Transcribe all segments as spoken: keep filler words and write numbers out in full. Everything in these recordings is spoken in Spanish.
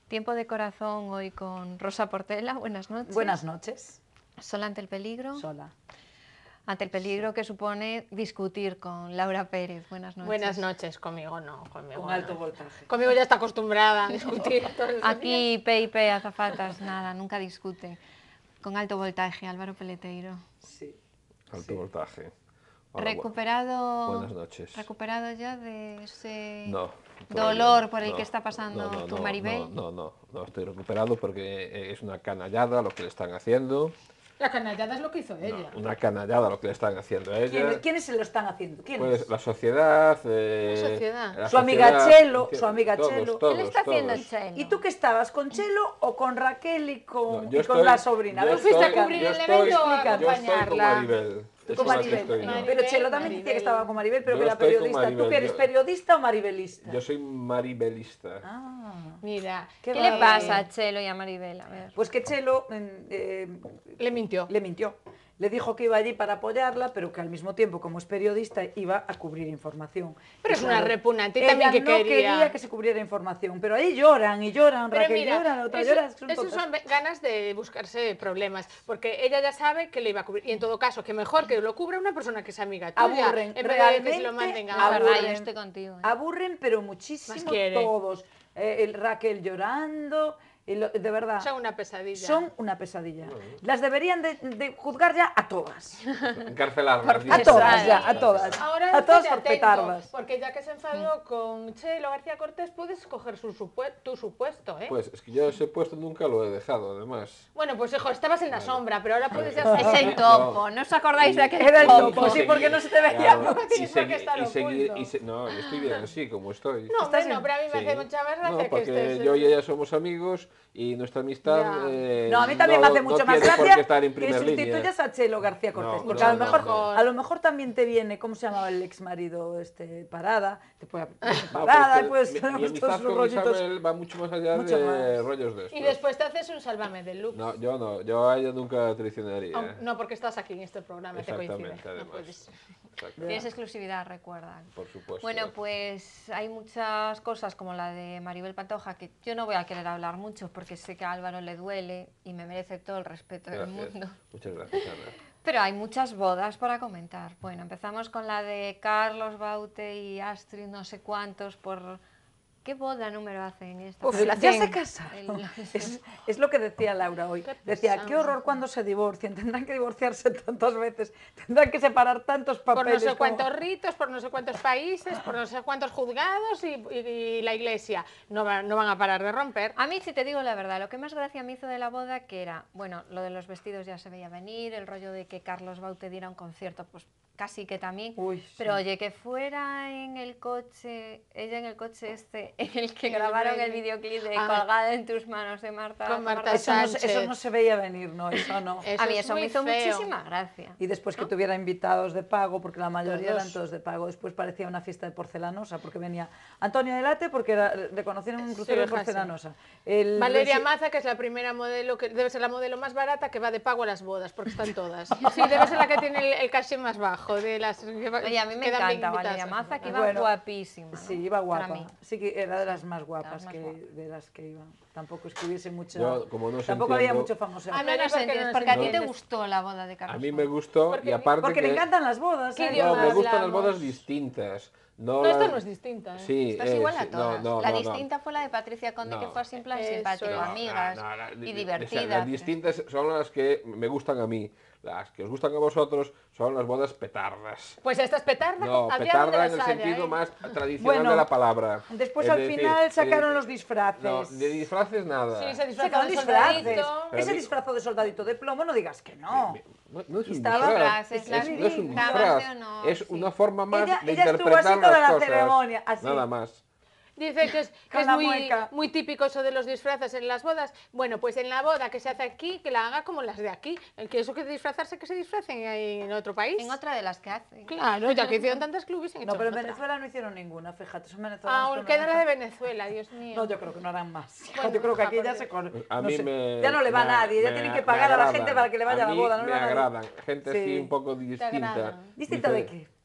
Tiempo de corazón hoy con Rosa Portela. Buenas noches. Buenas noches. Sola ante el peligro. Sola. Ante el peligro que supone discutir con Laura Pérez. Buenas noches. Buenas noches, conmigo no. Conmigo Con no. alto voltaje. Conmigo ya está acostumbrada a discutir. Todos los Aquí P y P, azafatas, nada, nunca discuten. Con alto voltaje, Álvaro Peleteiro. Sí. Alto sí. voltaje. Hola, recuperado. Buenas noches. Recuperado ya de ese no, dolor no, por el no, que está pasando no, no, tu no, Maribel. No, no, no, no estoy recuperado porque es una canallada lo que le están haciendo. La canallada es lo que hizo ella. No, una canallada lo que le están haciendo a ella. ¿Quiénes, ¿quiénes se lo están haciendo? ¿Quiénes? Pues la sociedad. Eh, la sociedad. La su sociedad, amiga Chelo. Su amiga todos, Chelo. Todos, ¿Qué le está todos. haciendo el Chelo? ¿Y tú qué estabas? ¿Con Chelo o con Raquel y con, No, y estoy, con la sobrina? ¿Tú fuiste a cubrir el evento o a acompañarla? Yo estoy con Maribel. Con Maribel. Estoy, no. ¿no? Pero Chelo también Maribel. decía que estaba con Maribel, pero Yo que era estoy con periodista. Maribel, ¿Tú que eres yo- periodista o maribelista? Yo soy maribelista. Ah. Mira, ¿Qué, Qué le va- pasa a Chelo y a Maribel? A ver. Pues que Chelo eh, le mintió. le mintió. Le dijo que iba allí para apoyarla, pero que al mismo tiempo, como es periodista, iba a cubrir información. Pero Y es una repugnante, y ella también que no quería. quería que se cubriera información, pero ahí lloran y lloran, Pero Raquel mira, llora, la otra eso, llora. Es que son eso tontas. son ganas de buscarse problemas, porque ella ya sabe que le iba a cubrir, y en todo caso, que mejor que lo cubra una persona que es amiga tuya, Aburren, en vez de que realmente se lo manden a La verdad, aburren. yo estoy contigo. ¿eh? Aburren, pero Más muchísimo quiere. todos. Eh, el Raquel llorando, y lo- de verdad. Son una pesadilla. Son una pesadilla. Las deberían de, de juzgar ya a todas. Encarcelarlas. A todas ya, a todas. Ahora a todas estate por atento, petardas. porque ya que se enfadó con Chelo García Cortés, puedes coger su supue- tu supuesto, ¿eh? Pues es que yo ese puesto nunca lo he dejado, además. Bueno, pues hijo, estabas en la sombra, pero ahora puedes ya Es el topo, ¿no os acordáis de aquel Era el topo? topo, sí, seguir- porque no se te veía. claro, No y tienes por qué seguir- estar y seguir- oculto. y se- No, yo estoy bien así, como estoy. No, hombre, Estás no, en- pero a mí me Sí. hace mucha más gracia No, que porque estés... yo y ella somos amigos y nuestra amistad. Ya. eh, No, a mí también me hace mucho no más tiene por gracia qué estar en que primera línea. sustituyas a Chelo García Cortés. No, porque no, a, lo no, mejor, no. a lo mejor también te viene, ¿cómo se llamaba el ex marido este, Parada? Te puede No, Parada, porque y puedes mi, tenemos mi todos amistad sus con rollitos. Isabel va mucho más allá Mucho de más. rollos de estos. Y después te haces un sálvame del look. No, yo no, yo a ella nunca traicionaría. Aun- No, porque estás aquí en este programa, te coincide. Exactamente, No además. puedes. Exacto, Tienes exclusividad, recuerda. por supuesto. Bueno, pues hay muchas cosas como la de Maribel Pantoja que yo no voy a querer hablar mucho porque sé que a Álvaro le duele y me merece todo el respeto del Gracias. mundo. Muchas gracias, Ana. Pero hay muchas bodas para comentar. Bueno, empezamos con la de Carlos Baute y Astrid, no sé cuántos, por... ¿Qué boda número hacen esta? Uf, Pero ya sí, se casaron. el- Es, es lo que decía Laura hoy. Qué Decía, pesado. qué horror cuando se divorcien. Tendrán que divorciarse tantas veces. Tendrán que separar tantos Por papeles. no sé como- cuántos ritos, por no sé cuántos países, por no sé cuántos juzgados y, y- y la iglesia. No, va- no van a parar de romper. A mí, si te digo la verdad, lo que más gracia me hizo de la boda, que era, bueno, lo de los vestidos ya se veía venir, el rollo de que Carlos Baute diera un concierto, pues casi que también. Uy, sí. Pero oye, que fuera en el coche, ella en el coche este, en el que El grabaron baile. el videoclip de Ah. Colgada en tus manos de Marta. Con Marta Eso no, se- Sánchez. eso no se veía venir, no, eso no. Eso A mí es eso me muy hizo feo. muchísima gracia. Y después que tuviera invitados de pago, porque la mayoría Todos. eran todos de pago. Después parecía una fiesta de porcelanosa, porque venía Antonio Delate, porque era, le conocieron en un Su crucero de hija, sí. porcelanosa. El Valeria resi- Maza, que es la primera modelo, que debe ser la modelo más barata que va de pago a las bodas, porque están todas. Sí, debe ser la que tiene el, el caché más bajo de las que va- Oye, a mí me quedan bien encanta invitadas Valeria a las Maza, que bodas. iba Bueno, guapísima. ¿no? Sí, iba Para guapa. mí. Sí que era de las más guapas más que, guapas. de las que iban. Tampoco es que hubiese mucho. Yo, como no se tampoco había entiendo- mucho famoso. A mí No no nos porque entiendes, no nos porque a ti te entiendes. gustó la boda de Carlos A mí me Baute. gustó Porque- y aparte Porque que... le encantan las bodas. ¿Qué ¿eh? No, idioma me gustan las hablamos? bodas distintas. No No, esta las- no es distinta, ¿eh? Sí, Estás eh, igual a sí, todas. no, no, la no, no. distinta fue la de Patricia Conde, No. que fue así en plan Eso simpático, es. amigas No, no, la- y o sea, divertidas. Las distintas son las que me gustan a mí. Las que os gustan a vosotros son las bodas petardas. Pues esta es petarda, No, había donde petarda las en el haya, sentido ¿eh? más tradicional Bueno, de la palabra. después Es al decir, final sacaron eh, los disfraces. No, de disfraces nada. Sí, se disfrazó Sacaron de disfraces. soldadito. Pero Ese di- disfrazo de soldadito de plomo, no digas que no. No, no es un Estaba- disfraz, Frases, es, las no es un grabas disfraz, de honor, es sí. una forma más Ella- de ella estuvo interpretar así toda las la cosas. ceremonia, así. Nada más. Dice que es, que Con es la muy, mueca. muy típico eso de los disfraces en las bodas. Bueno, pues en la boda que se hace aquí, que la haga como las de aquí. El que eso que disfrazarse, que se disfracen ahí en otro país. En otra de las que hacen. Claro, ya que hicieron tantas clubes en No, pero en Venezuela no hicieron ninguna, fíjate, son venezolanos. Ah, pero no queda la de dejan- Venezuela, Dios mío. No, yo creo que no harán más. Bueno, yo creo que aquí ya porque- se con... A no mí sé, me, ya no le va a me- nadie, ya me- tienen que me pagar a la agradan. gente para que le vaya a, la mí boda, no me le va a nadie. agradan, gente así Sí. un poco distinta. agradan. ¿Distinta de qué?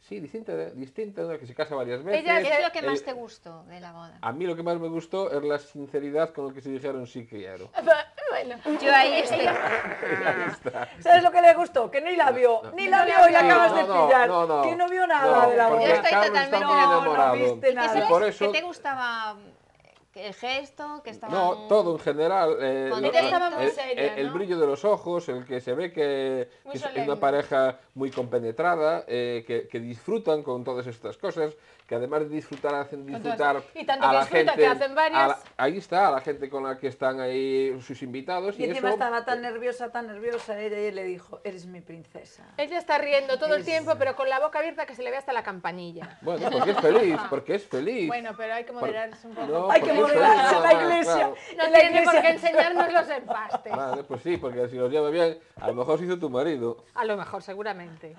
Sí, distinta, distinta, una que se casa varias veces. Ella ¿Qué es lo que más El- te gustó de la boda? A mí lo que más me gustó es la sinceridad con la que se dijeron sí quiero. Bueno, Yo ahí estoy... ¿Sabes lo que le gustó? Que ni la vio, ni la vio y la Sí, acabas no, de no, pillar. no, no. Que no vio nada No, de la porque Yo boda. estoy Carlos totalmente está muy No, no enamorado. viste ¿Y qué, nada. sabes? por eso- ¿Qué te gustaba? ¿El gesto? ¿Que estaban... No, todo en general. eh, Con lo- ella lo- estaba muy el, seria, el- el ¿no? brillo de los ojos, el que se ve que, Muy que es solemne. una pareja muy compenetrada, eh, que, que disfrutan con todas estas cosas, que además de disfrutar hacen todas- disfrutar y tanto a que la disfruta, gente. que hacen varias. a la- ahí está, a la gente con la que están ahí sus invitados. Y Y, encima eso, estaba tan nerviosa, tan nerviosa ella y él le dijo, eres mi princesa. ella está riendo todo el Es- tiempo, pero con la boca abierta que se le ve hasta la campanilla. Bueno, porque es feliz, porque es feliz. Bueno, pero hay que Por- moderarse un poco. No, Hay que porque es feliz, moderarse en nada la más, iglesia. claro. No en la tiene por iglesia. qué enseñarnos los empastes. Vale, pues sí, porque si los lleva bien, a lo mejor se hizo tu marido. A lo mejor, seguramente.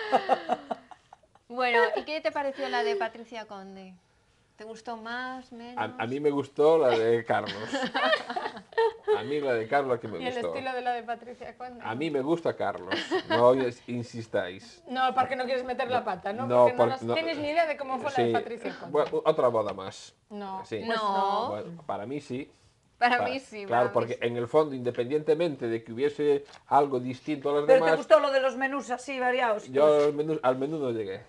Bueno, ¿y qué te pareció la de Patricia Conde? ¿Te gustó más, menos? A, a mí me gustó la de Carlos. A mí la de Carlos que me ¿Y el gustó. estilo de la de Patricia Conde? A mí me gusta Carlos, no ins- insistáis. No, porque no quieres meter la pata, ¿no? No, Porque no, por- nos- no. tienes ni idea de cómo fue la Sí, de Patricia Conde. bueno, otra boda más. No, Sí. pues No. Bueno, para mí sí. Para Pa- mí sí, Claro, para mí porque sí. en el fondo, independientemente de que hubiese algo distinto a los Pero te demás, gustó lo de los menús así variados. yo al menú, al menú no llegué.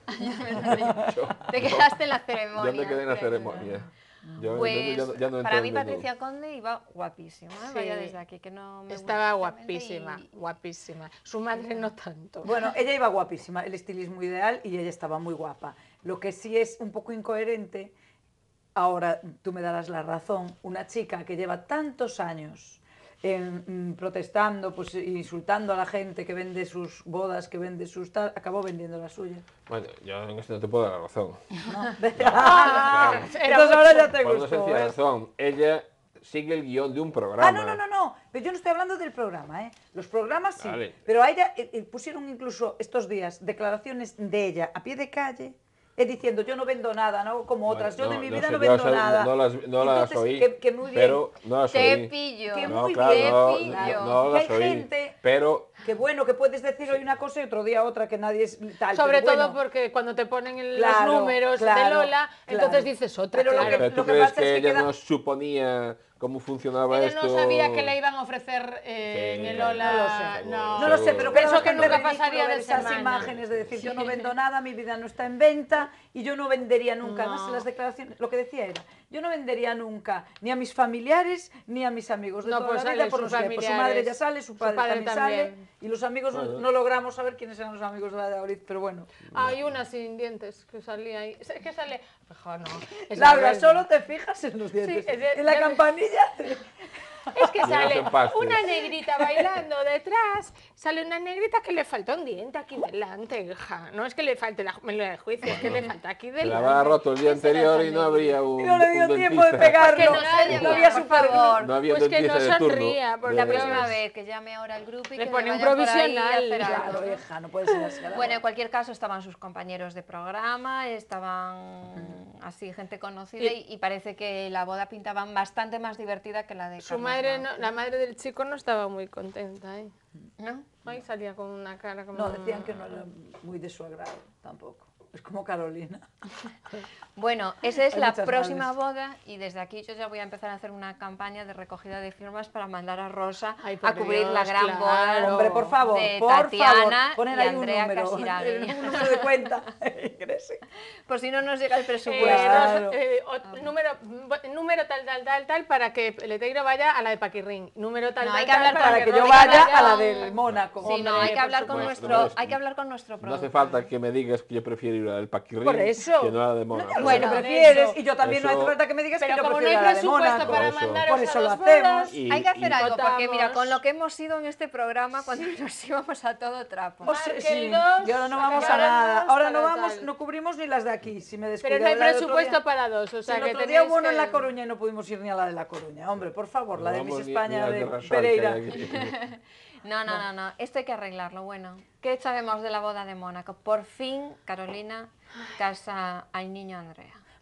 Yo- Te yo- quedaste en la ceremonia. Yo me quedé en la creo. ceremonia. Yo el Pues menú ya no- ya no para entré mí en el menú. Patricia Conde iba guapísima, ¿eh? Sí. Vaya desde aquí, que no me Estaba gusta especialmente guapísima, y- guapísima. Su madre no tanto. Bueno, ella iba guapísima, el estilismo ideal y ella estaba muy guapa. Lo que sí es un poco incoherente, ahora tú me darás la razón, una chica que lleva tantos años en, mm, protestando, pues insultando a la gente que vende sus bodas, que vende sus tal, acabó vendiendo la suya. Bueno, yo en esto no te puedo dar la razón. ¿no? Ah, era Entonces ahora ya te Por una gustó, sencilla ¿eh? razón, ella sigue el guión de un programa. Ah, no, no, no, no, pero yo no estoy hablando del programa, ¿eh? Los programas sí, Vale. pero a ella eh, eh, pusieron incluso estos días declaraciones de ella a pie de calle, eh, diciendo yo no vendo nada, ¿no? Como Bueno, otras, yo de mi vida sé, no yo vendo sé, nada. No las, no las Entonces, oí, que, que muy bien, pero no las Te oí. pillo. que No, muy claro, bien, no, pillo. no, no que las hay oí, gente pero que bueno, que puedes decir hoy una cosa y otro día otra, que nadie es tal. Sobre pero todo bueno, porque cuando te ponen en claro, los números de claro, Lola, entonces claro. dices otra. Pero lo claro. que- pero ¿tú lo que crees pasa que, es que ella queda- no suponía cómo funcionaba Ella esto? no sabía que le iban a ofrecer eh, Sí, en el Lola. no lo sé. No, No lo sé, pero Pienso creo que nunca ridículo pasaría ver de esas semana. imágenes de decir yo no vendo nada, mi vida no está en venta y yo no vendería nunca. Además, en las declaraciones, lo que decía era, yo no vendería nunca ni a mis familiares ni a mis amigos de No, toda pues la vida, sale, por sus no sé qué. Pues su madre familiares, ya sale, su su padre, padre también, también. sale y los amigos no, Bueno. no logramos saber quiénes eran los amigos de Valladolid, pero bueno. Hay una sin dientes que salía ahí. Es que sale. Mejor no. Es Laura, verdad. solo te fijas en los dientes, es de- en la ya- campanilla. Es que Llenos sale en pastes. una negrita bailando detrás, sale una negrita que le falta un diente aquí delante, hija. No es que le falte la, me lo de juicio, es que le falta aquí Se delante. la habrá roto el día Esa era anterior esa y no negrita. habría un, Y no le dio un tiempo de dentista. pegarlo. Que no se no había por super favor. No había un Pues que dentista no de turno. sonría, por de- la La próxima Pues- vez que llame ahora al grupo y Le que pone me un vaya por ahí a provisional, hacer algo, Claro, ¿no? hija, no puede ser así. Bueno, en cualquier caso estaban sus compañeros de programa, estaban así gente conocida y, y parece que la boda pintaba bastante más divertida que la de Su Carlos madre, Baute. no, la madre del chico no estaba muy contenta, ¿eh? ¿No? Ahí salía con una cara como... No, decían que no era muy de su agrado tampoco. Es como Carolina. Bueno, esa es Hay la muchas próxima madres. boda y desde aquí yo ya voy a empezar a hacer una campaña de recogida de firmas para mandar a Rosa Ay, por a cubrir Dios, la gran claro. boda Hombre, por favor, de por Tatiana favor, poner y ahí Andrea un número, Casiraghi. un número de cuenta. Crece. Por si no nos llega el Eh, presupuesto. Claro. Rosa- eh, o- número, bu- número tal, tal, tal, tal, para que Leteiro vaya a la de Paquirrín. Número tal, No, tal, hay que tal, hablar Para que yo Rosa vaya vaya a la con- del Mónaco. Sí, no, Hombre, hay que por hablar con supuesto. nuestro, No, hay que hablar con nuestro No productor. hace falta que me digas que yo prefiero ir al Paquirrín Por eso. que no a la de Mónaco. Bueno, Bueno, que prefieres, eso- y yo también no eso- hace falta que me digas Pero que yo como no prefiero hay la de presupuesto Mónaco. para Eso. mandaros Por a eso lo las hacemos. bodas, Y- Hay que hacer y- algo, porque votamos. mira, con lo que hemos ido en este programa cuando nos íbamos a todo trapo. O sea, Marque sí, el dos, y ahora no vamos a acabaremos, nada. Ahora no tal, vamos, tal. no cubrimos ni las de aquí. Si me descuido Pero no hay de la del otro presupuesto día- para dos, o Si sea el que otro día tenéis hubo uno en que- La Coruña y no pudimos ir ni a la de La Coruña. Hombre, por favor, la de Vamos, Miss ni- España ni al de Rasol que Pereira. hay aquí. No, no, no, no, esto hay que arreglarlo. Bueno, ¿qué sabemos de la boda de Mónaco? Por fin Carolina casa al niño Andrea.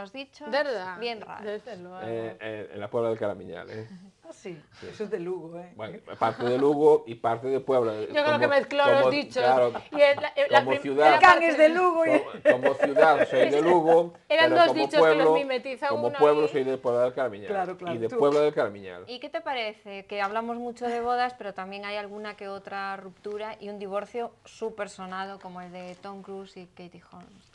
unos dichos ¿Verdad? bien raros. Desde luego. Eh, eh, en la Puebla del Caramiñal, ¿eh? sí. Eso es de Lugo, ¿eh? Bueno, parte de Lugo y parte de Puebla. Yo creo que mezcló los dichos. Claro, Y es la- la como prim- ciudad. era Can parte es de Lugo y... Como, como ciudad soy de Lugo, Eran pero dos como dichos que los pueblo, mimetiza como uno pueblo y- soy de Puebla del Carmiñal. Claro, claro, Y de tú. Puebla del Carmiñal. ¿Y qué te parece? Que hablamos mucho de bodas, pero también hay alguna que otra ruptura y un divorcio súper sonado como el de Tom Cruise y Katie Holmes.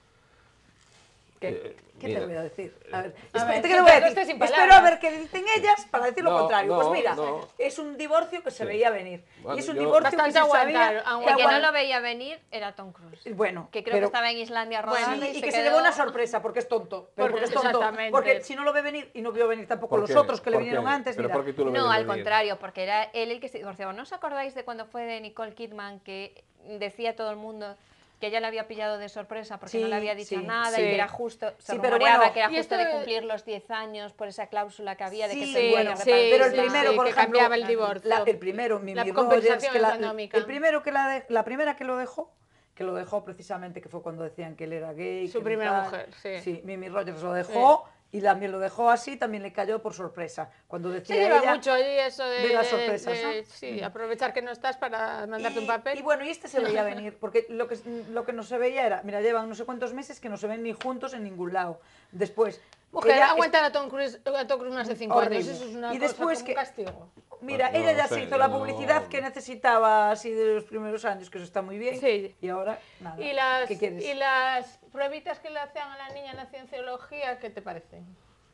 ¿Qué, Eh, qué mira, te voy a decir? A ver, a espe- ver, ¿qué que te voy a te decir? quedes sin Espero palabras. a ver qué dicen ellas para decir lo No, contrario. no, Pues mira, no. es un divorcio que se Sí. veía venir. Bueno, y es un yo- divorcio que Bastante se sabía... aguantar, aguantar. El que aguant- no lo veía venir era Tom Cruise. Bueno, Que creo pero- que estaba en Islandia rodando Sí, y, y se que se quedó... llevó una sorpresa porque es tonto. Pero Porque- porque es tonto. exactamente. Porque si no lo ve venir y no vio venir tampoco ¿Por los qué? otros que le ¿Por vinieron qué? antes, ¿Pero mira. por qué tú lo No, veías al venir? contrario, porque era él el que se divorciaba. ¿No os acordáis de cuando fue de Nicole Kidman que decía todo el mundo que ella le había pillado de sorpresa porque no Sí, le había dicho sí, nada sí. y que era justo, se Sí, pero rumoreaba bueno, que era y justo esto- de cumplir los diez años por esa cláusula que había de que Sí, se tenía bueno, que sí, repartir pero el sí, la- primero, sí, por que ejemplo, cambiaba el divorcio. la- el primero, Mimi La Rogers, compensación que la, económica. el primero que la, de- la primera que lo dejó, que lo dejó precisamente, que fue cuando decían que él era gay. Su que primera tal. mujer, sí. Sí, Mimi Rogers lo dejó y también lo dejó así, también le cayó por sorpresa. Cuando Se decía lleva ella, mucho ahí eso de, de las de- sorpresas, de- ¿no? sí, aprovechar que no estás para mandarte un Y- papel. Y bueno, y este se veía venir, porque lo que, lo que no se veía era, mira, llevan no sé cuántos meses que no se ven ni juntos en ningún lado. Después, Mujer, ella es- aguantar a Tom Cruise, a Tom Cruise más de cinco Horrible. años, eso es una Y cosa después como que- un castigo. Mira, Bueno, ella no ya sé, se hizo yo la no- publicidad que necesitaba así de los primeros años, que eso está muy bien. Sí. Y ahora, nada. Y las, ¿Qué quieres? y las pruebitas que le hacían a la niña en la cienciología, ¿qué te parecen?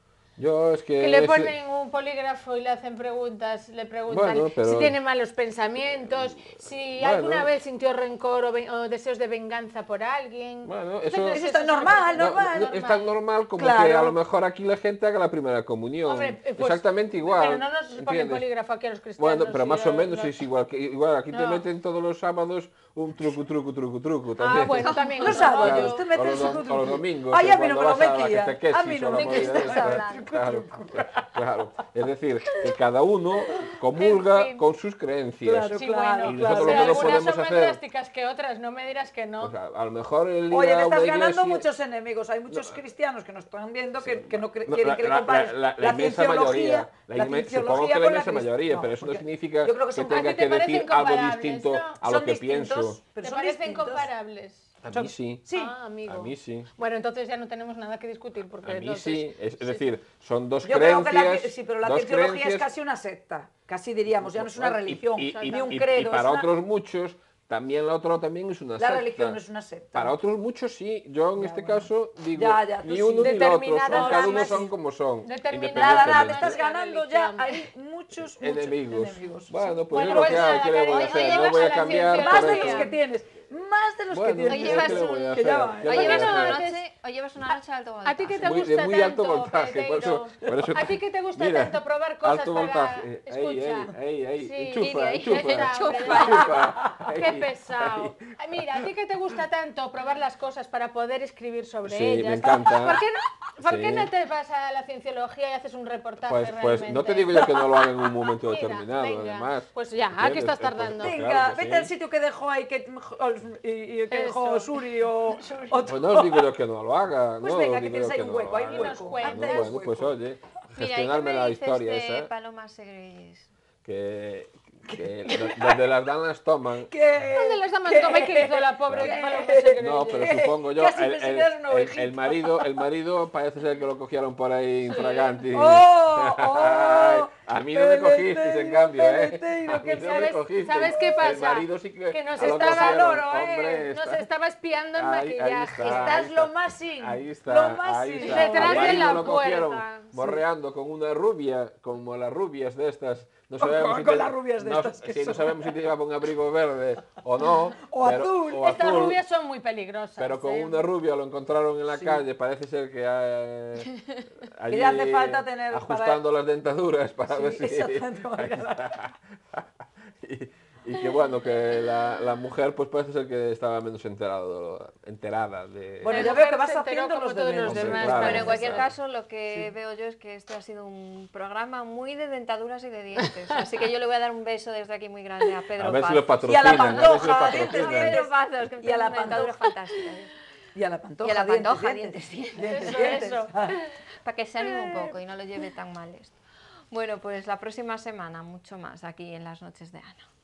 Yo es que... Que le ese- ponen un polígrafo y le hacen preguntas, le preguntan Bueno, pero- si tiene malos pensamientos, si Bueno. alguna vez sintió rencor o, ven- o deseos de venganza por alguien. Bueno, ¿Tú eso- crees Eso que está es normal, No, normal. no, es tan normal como Claro. que a lo mejor aquí la gente haga la primera comunión. Hombre, eh, pues, Exactamente igual. Pero no nos ponen ¿entiendes? polígrafo aquí a los cristianos. Bueno, pero y más o a- menos no- es igual. Que, igual aquí te No. meten todos los sábados un truco, truco, truco, truco. Ah, También. bueno, también Los otro sábados, rollo. usted O mete los, el dom- suco o los truco. domingos. Ay, que a mí no cuando me lo vas a la metía. catequesis A mí o no la me movida estás esta. hablando. Claro, claro. Es decir, que cada uno comulga En fin. con sus creencias. Claro, Sí, claro, bueno, Y nosotros pero lo que no algunas podemos son más hacer- drásticas que otras, no me dirás que no. O sea, a lo mejor el ir Oye, a le estás una ganando iglesia- muchos enemigos. Hay muchos cristianos que nos están viendo que, que no cre- No, quieren la, que le la- compares la- la inmensa cienciología, mayoría, la la inmen- cienciología supongo que la con la inmensa crist- mayoría, No, pero eso no porque significa yo creo que que son- ¿A tenga ti te que decir parecen algo comparables, distinto no? a lo Son que distintos, pienso. pero ¿Te son parecen distintos. comparables? A mí sí. Sí. Ah, amigo. A mí sí. Bueno, entonces ya no tenemos nada que discutir porque A mí entonces... sí. Es, es decir, son dos Yo creo que creencias. la, sí, pero la dos cienciología es creencias- casi una secta, casi diríamos, ya no es una Bueno, y- religión, y, y- ni un y- credo. y para es una- otros muchos, también la otra también es una La secta. religión es una secta. Para otros muchos sí. Yo en Ya, este bueno. caso digo, Ya, ya, tú ni sí. uno ni lo otro. Determinadas Son, cada uno ramas, son sí. como son. Determinadas Nada, nada, te ramas estás de la ganando ya. religión. Hay muchos, muchos Enemigos. enemigos. Bueno, pues Bueno, es lo pues que hay. nada, ¿Qué le voy a Cari, hacer? hoy No vas voy a a la cambiar. ciencia- Más por de eso. los que tienes. Más de los Bueno, que tienes. Hoy llevas ¿qué le un- voy a que ya hacer? va, ¿Qué Hoy voy a llevas una hacer? noche, hoy llevas una noche de alto voltaje. ¿A ti qué te Muy- gusta de muy alto tanto, voltaje, por eso- Peteiro? por eso- ¿A ti qué te gusta Mira, tanto probar cosas alto para... voltaje. Ey, Escucha. ey, ey, ey, Sí, enchufa, Lidia, enchufa, enchufa, enchufa, enchufa. Qué Ey, pesado. ey. Ay, mira, ¿a ti qué te gusta tanto probar las cosas para poder escribir sobre Sí, ellas? me encanta. ¿Por qué no, por qué Sí. no te vas a la cienciología y haces un reportaje Pues, pues realmente? no te digo yo que no lo haga en un momento Mira, determinado, venga. además. Pues ya, ¿Entiendes? ¿qué estás Eh, pues- tardando? pues Venga, claro que vete sí. al sitio que dejó ahí que, y, y que dejó Eso. Suri o otro. Pues no os digo yo que no lo haga. Pues no venga, os que digo tienes yo ahí que un no hueco, lo hay haga. un Dinos hueco. cuenta. No, Hazte bueno, hueco. pues oye, Mira, ¿y qué gestionarme me la dices historia de esa, Paloma Segris? que, que do- donde las damas toman. ¿Qué? ¿Dónde las damas ¿Qué? toma que hizo la pobre ¿Qué? Paloma Segris? No, pero supongo yo, Casi el, me el- enseñaron una el- ovejita. el marido, el marido parece ser que lo cogieron por ahí infraganti. ¡Oh! ¡Oh! Ay, a mí no me cogisteis, en Peleteiro, cambio, ¿eh? peleteiro, A mí que no me ¿Sabes, cogisteis. ¿Sabes qué El pasa? marido sí que, Que nos a lo estaba, cogieron. loro, ¿eh? Hombre, nos está- estaba espiando en Ahí- ahí maquillaje. está, Estás ahí lo está. más sin. Ahí está, Lo más ahí sin. está. Detrás Al de marido la lo cogieron puerta. morreando con una rubia, como las rubias de estas. No sabemos con- si con te- las rubias de no, estas que sí, no son. sabemos si te llevaba un abrigo verde o no. O pero- azul. o Estas azul, rubias son muy peligrosas. pero con ¿eh? una rubia lo encontraron en la Sí. calle, parece ser que eh, allí le hace falta tener para- ajustando las dentaduras para Sí, ver si exactamente. ahí está. y, y que bueno, que la, la mujer pues parece ser que estaba menos enterado, enterada de... Bueno, La ya mujer veo que vas se enteró haciendo como los todos los deberes. Hombre, demás. claro. Bueno, en cualquier claro. caso, lo que Sí. veo yo es que este ha sido un programa muy de dentaduras y de dientes. Así que yo le voy a dar un beso desde aquí muy grande a Pedro a ver Paz. si lo Y a patrocinan, la a ver si lo Pantoja, dientes, A patrocinan. Pedro Pazos, que Y a la tiene una dentadura Pantoja. fantástica. Y a la pantoja. Y a la dientes, Pantoja, dientes, dientes, dientes, Eso, dientes. eso. Ah. Para que se anime un poco y no lo lleve tan mal esto. Bueno, pues la próxima semana mucho más aquí en las noches de Ana.